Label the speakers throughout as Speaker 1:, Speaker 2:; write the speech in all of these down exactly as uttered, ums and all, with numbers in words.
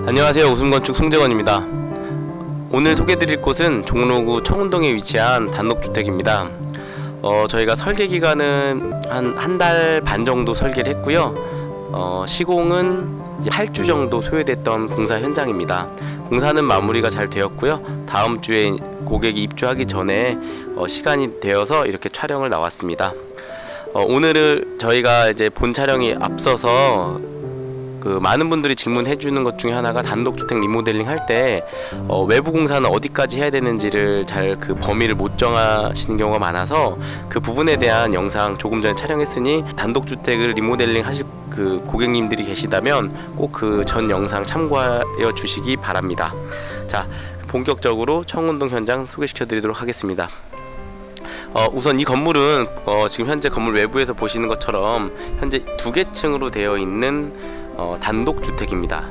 Speaker 1: 안녕하세요. 웃음건축 송재건입니다. 오늘 소개드릴 곳은 종로구 청운동에 위치한 단독주택입니다. 어, 저희가 설계 기간은 한 한 달 반 정도 설계를 했고요. 어, 시공은 팔 주 정도 소요됐던 공사 현장입니다. 공사는 마무리가 잘 되었고요. 다음 주에 고객이 입주하기 전에 어, 시간이 되어서 이렇게 촬영을 나왔습니다. 어, 오늘은 저희가 이제 본 촬영이 앞서서 그 많은 분들이 질문해 주는 것 중에 하나가 단독주택 리모델링 할 때 어, 외부 공사는 어디까지 해야 되는지를 잘 그 범위를 못 정하시는 경우가 많아서 그 부분에 대한 영상 조금 전에 촬영했으니 단독주택을 리모델링 하실 그 고객님들이 계시다면 꼭 그 전 영상 참고하여 주시기 바랍니다. 자, 본격적으로 청운동 현장 소개시켜 드리도록 하겠습니다. 어, 우선 이 건물은 어, 지금 현재 건물 외부에서 보시는 것처럼 현재 두 개 층으로 되어 있는 어, 단독주택입니다.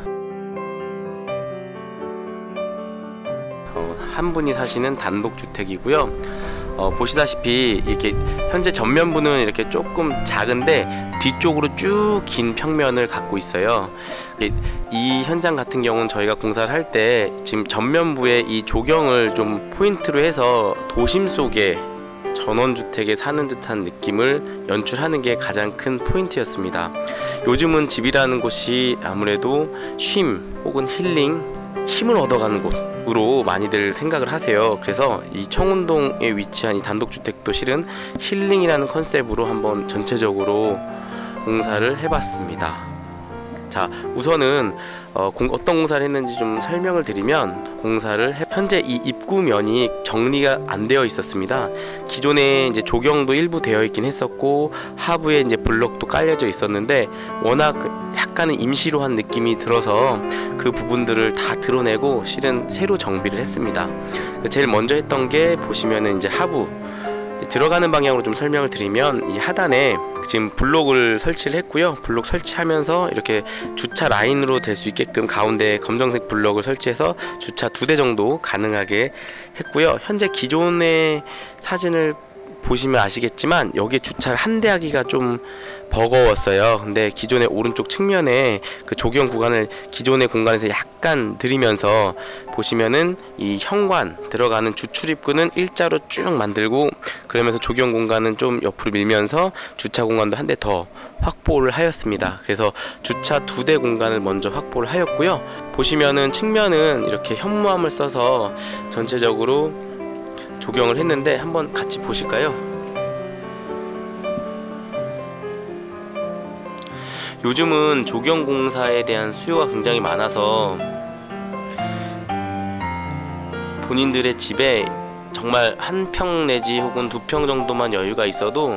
Speaker 1: 어, 한 분이 사시는 단독주택이고요. 어, 보시다시피 이렇게 현재 전면부는 이렇게 조금 작은데 뒤쪽으로 쭉 긴 평면을 갖고 있어요. 이 현장 같은 경우는 저희가 공사를 할 때 지금 전면부에 이 조경을 좀 포인트로 해서 도심 속에 전원주택에 사는 듯한 느낌을 연출하는 게 가장 큰 포인트였습니다. 요즘은 집이라는 곳이 아무래도 쉼 혹은 힐링, 힘을 얻어가는 곳으로 많이들 생각을 하세요. 그래서 이 청운동에 위치한 이 단독주택도 실은 힐링이라는 컨셉으로 한번 전체적으로 공사를 해봤습니다. 자, 우선은 어, 공, 어떤 공사를 했는지 좀 설명을 드리면, 공사를 해, 현재 이 입구면이 정리가 안 되어 있었습니다. 기존에 이제 조경도 일부 되어 있긴 했었고 하부에 이제 블럭도 깔려져 있었는데 워낙 약간은 임시로 한 느낌이 들어서 그 부분들을 다 드러내고 실은 새로 정비를 했습니다. 제일 먼저 했던 게 보시면은 이제 하부 들어가는 방향으로 좀 설명을 드리면, 이 하단에 지금 블록을 설치를 했고요. 블록 설치하면서 이렇게 주차 라인으로 될 수 있게끔 가운데 검정색 블록을 설치해서 주차 두 대 정도 가능하게 했고요. 현재 기존의 사진을 보시면 아시겠지만 여기에 주차를 한 대 하기가 좀 버거웠어요. 근데 기존의 오른쪽 측면에 그 조경 구간을 기존의 공간에서 약간 들이면서 보시면은 이 현관 들어가는 주출입구는 일자로 쭉 만들고, 그러면서 조경 공간은 좀 옆으로 밀면서 주차 공간도 한 대 더 확보를 하였습니다. 그래서 주차 두 대 공간을 먼저 확보를 하였고요. 보시면은 측면은 이렇게 현무암을 써서 전체적으로 조경을 했는데 한번 같이 보실까요? 요즘은 조경 공사에 대한 수요가 굉장히 많아서 본인들의 집에 정말 한 평 내지 혹은 두 평 정도만 여유가 있어도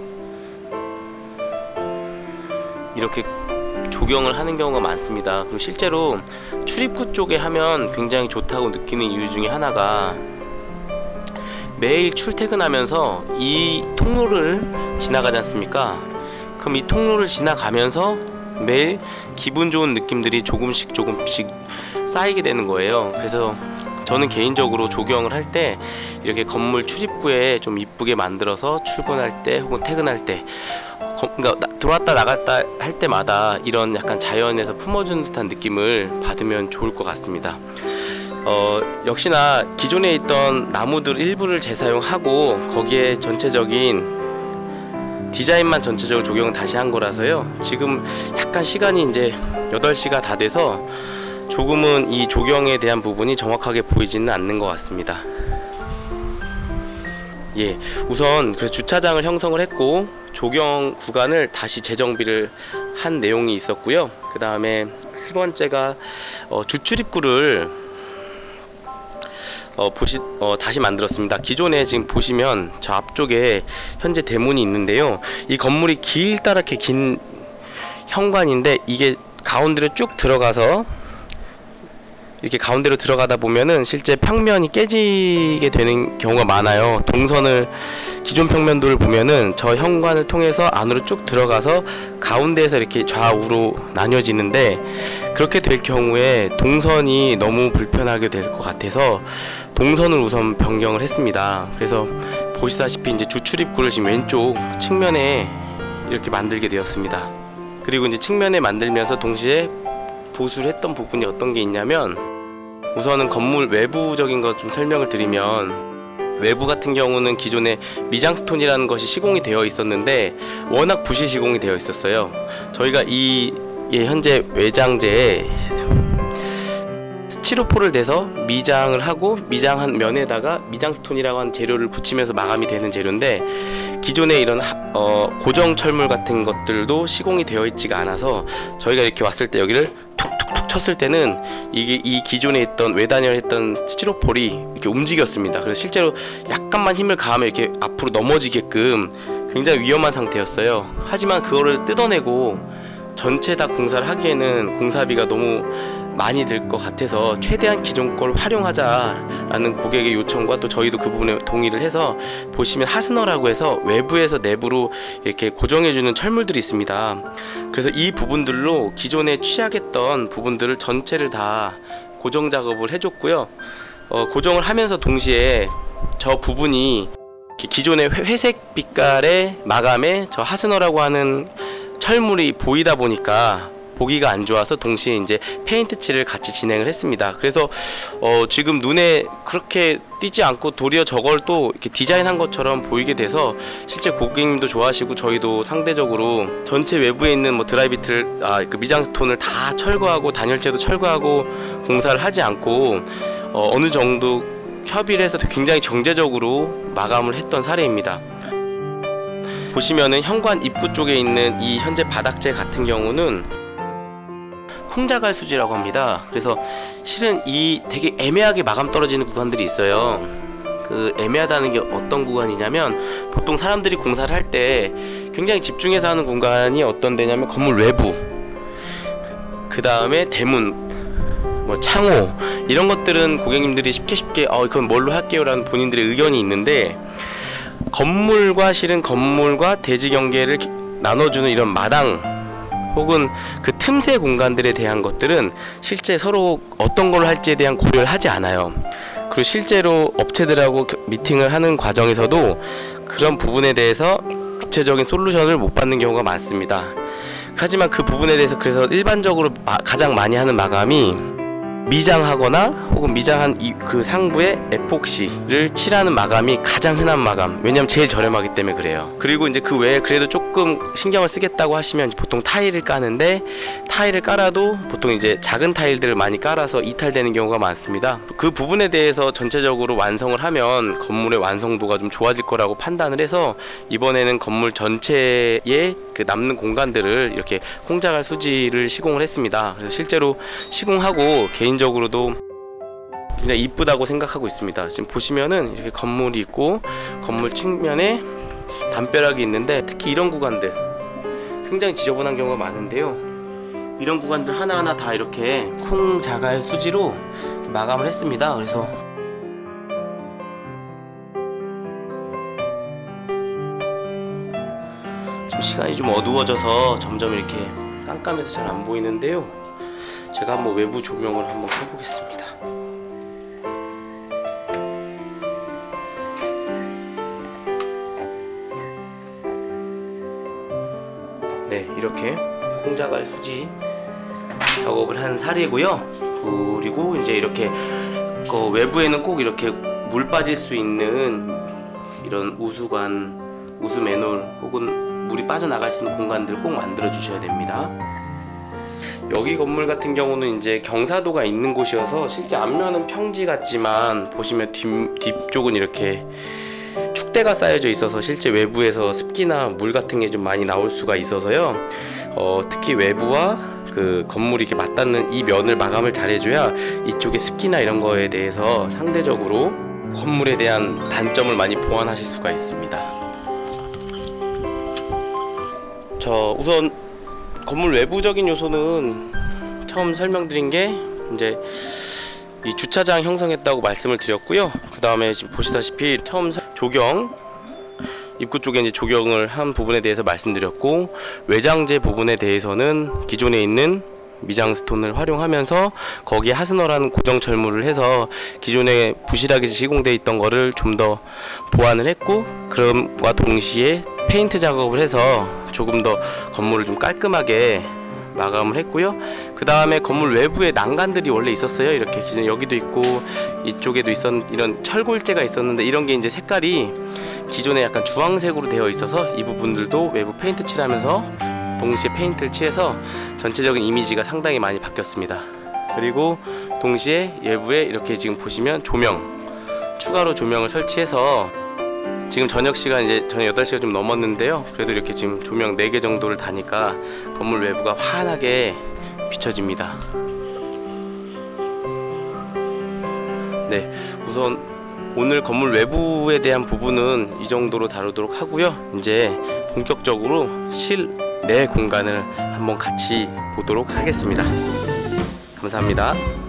Speaker 1: 이렇게 조경을 하는 경우가 많습니다. 그리고 실제로 출입구 쪽에 하면 굉장히 좋다고 느끼는 이유 중에 하나가, 매일 출퇴근하면서 이 통로를 지나가지 않습니까? 그럼 이 통로를 지나가면서 매일 기분 좋은 느낌들이 조금씩 조금씩 쌓이게 되는 거예요. 그래서 저는 개인적으로 조경을 할 때 이렇게 건물 출입구에 좀 이쁘게 만들어서 출근할 때 혹은 퇴근할 때, 그러니까 들어왔다 나갔다 할 때마다 이런 약간 자연에서 품어주는 듯한 느낌을 받으면 좋을 것 같습니다. 어, 역시나 기존에 있던 나무들 일부를 재사용하고 거기에 전체적인 디자인만 전체적으로 조경을 다시 한 거라서요. 지금 약간 시간이 이제 여덟 시가 다 돼서 조금은 이 조경에 대한 부분이 정확하게 보이지는 않는 것 같습니다. 예, 우선 그래서 주차장을 형성을 했고 조경 구간을 다시 재정비를 한 내용이 있었고요. 그 다음에 세 번째가 어, 주출입구를 어, 보시, 어, 다시 만들었습니다. 기존에 지금 보시면 저 앞쪽에 현재 대문이 있는데요. 이 건물이 길다랗게 긴 현관인데 이게 가운데로 쭉 들어가서 이렇게 가운데로 들어가다 보면은 실제 평면이 깨지게 되는 경우가 많아요. 동선을 기존 평면도를 보면은 저 현관을 통해서 안으로 쭉 들어가서 가운데에서 이렇게 좌우로 나뉘어지는데, 그렇게 될 경우에 동선이 너무 불편하게 될 것 같아서 동선을 우선 변경을 했습니다. 그래서 보시다시피 이제 주출입구를 지금 왼쪽 측면에 이렇게 만들게 되었습니다. 그리고 이제 측면에 만들면서 동시에 보수를 했던 부분이 어떤 게 있냐면, 우선은 건물 외부적인 것 좀 설명을 드리면, 외부 같은 경우는 기존에 미장스톤이라는 것이 시공이 되어 있었는데 워낙 부실 시공이 되어 있었어요. 저희가 이 예, 현재 외장재에 스티로폴을 대서 미장을 하고, 미장한 면에다가 미장스톤이라고 하는 재료를 붙이면서 마감이 되는 재료인데, 기존에 이런 하, 어, 고정 철물 같은 것들도 시공이 되어 있지가 않아서 저희가 이렇게 왔을 때 여기를 툭툭툭 쳤을 때는 이게 이 기존에 있던 외단열했던 스티로폴이 이렇게 움직였습니다. 그래서 실제로 약간만 힘을 가하면 이렇게 앞으로 넘어지게끔 굉장히 위험한 상태였어요. 하지만 그거를 뜯어내고 전체 다 공사를 하기에는 공사비가 너무 많이 들 것 같아서 최대한 기존 걸 활용하자라는 고객의 요청과 또 저희도 그 부분에 동의를 해서, 보시면 하스너라고 해서 외부에서 내부로 이렇게 고정해주는 철물들이 있습니다. 그래서 이 부분들로 기존에 취약했던 부분들을 전체를 다 고정 작업을 해줬고요. 어, 고정을 하면서 동시에 저 부분이 기존의 회색 빛깔의 마감에 저 하스너라고 하는 철물이 보이다 보니까 보기가 안 좋아서 동시에 이제 페인트 칠을 같이 진행을 했습니다. 그래서 어 지금 눈에 그렇게 띄지 않고 도리어 저걸 또 이렇게 디자인한 것처럼 보이게 돼서 실제 고객님도 좋아하시고 저희도 상대적으로 전체 외부에 있는 뭐 드라이비트를 아 그 미장스톤을 다 철거하고 단열재도 철거하고 공사를 하지 않고 어 어느 정도 협의를 해서 굉장히 정제적으로 마감을 했던 사례입니다. 보시면은 현관 입구 쪽에 있는 이 현재 바닥재 같은 경우는 콩자갈 수지라고 합니다. 그래서 실은 이 되게 애매하게 마감 떨어지는 구간들이 있어요. 그 애매하다는 게 어떤 구간이냐면, 보통 사람들이 공사를 할 때 굉장히 집중해서 하는 공간이 어떤 데냐면 건물 외부, 그 다음에 대문, 뭐 창호, 이런 것들은 고객님들이 쉽게 쉽게 어 그건 뭘로 할게요 라는 본인들의 의견이 있는데, 건물과 실은 건물과 대지 경계를 나눠주는 이런 마당 혹은 그 틈새 공간들에 대한 것들은 실제 서로 어떤 걸 할지에 대한 고려를 하지 않아요. 그리고 실제로 업체들하고 미팅을 하는 과정에서도 그런 부분에 대해서 구체적인 솔루션을 못 받는 경우가 많습니다. 하지만 그 부분에 대해서 그래서 일반적으로 마, 가장 많이 하는 마감이 미장하거나 혹은 미장한 이, 그 상부에 에폭시를 칠하는 마감이 가장 흔한 마감. 왜냐면 제일 저렴하기 때문에 그래요. 그리고 이제 그 외에 그래도 조금 신경을 쓰겠다고 하시면 보통 타일을 까는데, 타일을 깔아도 보통 이제 작은 타일들을 많이 깔아서 이탈되는 경우가 많습니다. 그 부분에 대해서 전체적으로 완성을 하면 건물의 완성도가 좀 좋아질 거라고 판단을 해서 이번에는 건물 전체에 그 남는 공간들을 이렇게 콩자갈 수지를 시공을 했습니다. 그래서 실제로 시공하고 개인 적으로도 굉장히 이쁘다고 생각하고 있습니다. 지금 보시면은 이렇게 건물이 있고 건물 측면에 담벼락이 있는데, 특히 이런 구간들 굉장히 지저분한 경우가 많은데요, 이런 구간들 하나하나 다 이렇게 콩 자갈 수지로 마감을 했습니다. 그래서 지금 시간이 좀 어두워져서 점점 이렇게 깜깜해서 잘 안 보이는데요, 제가 한번 외부 조명을 한번 켜보겠습니다. 네, 이렇게 콩자갈 수지 작업을 한 사례고요. 그리고 이제 이렇게 그 외부에는 꼭 이렇게 물 빠질 수 있는 이런 우수관, 우수 매놀 혹은 물이 빠져나갈 수 있는 공간들을 꼭 만들어 주셔야 됩니다. 여기 건물 같은 경우는 이제 경사도가 있는 곳이어서 실제 앞면은 평지 같지만 보시면 뒤, 뒤쪽은 이렇게 축대가 쌓여져 있어서 실제 외부에서 습기나 물 같은 게 좀 많이 나올 수가 있어서요. 어, 특히 외부와 그 건물이 이렇게 맞닿는 이 면을 마감을 잘 해줘야 이쪽에 습기나 이런 거에 대해서 상대적으로 건물에 대한 단점을 많이 보완하실 수가 있습니다. 저 우선 건물 외부적인 요소는 처음 설명드린 게 이제 이 주차장 형성했다고 말씀을 드렸고요. 그 다음에 지금 보시다시피 처음 조경, 입구 쪽에 이제 조경을 한 부분에 대해서 말씀드렸고, 외장재 부분에 대해서는 기존에 있는 미장스톤을 활용하면서 거기에 하스너라는 고정 철물을 해서 기존에 부실하게 시공되어 있던 거를 좀 더 보완을 했고, 그럼과 동시에 페인트 작업을 해서 조금 더 건물을 좀 깔끔하게 마감을 했고요. 그 다음에 건물 외부에 난간들이 원래 있었어요. 이렇게 기존에 여기도 있고 이쪽에도 있었 이런 철골재가 있었는데 이런 게 이제 색깔이 기존에 약간 주황색으로 되어 있어서 이 부분들도 외부 페인트 칠하면서 동시에 페인트를 칠해서 전체적인 이미지가 상당히 많이 바뀌었습니다. 그리고 동시에 외부에 이렇게 지금 보시면 조명, 추가로 조명을 설치해서 지금 저녁 시간 이제 저녁 여덟 시가 좀 넘었는데요. 그래도 이렇게 지금 조명 네 개 정도를 다니까 건물 외부가 환하게 비춰집니다. 네, 우선 오늘 건물 외부에 대한 부분은 이 정도로 다루도록 하고요. 이제 본격적으로 실내 공간을 한번 같이 보도록 하겠습니다. 감사합니다.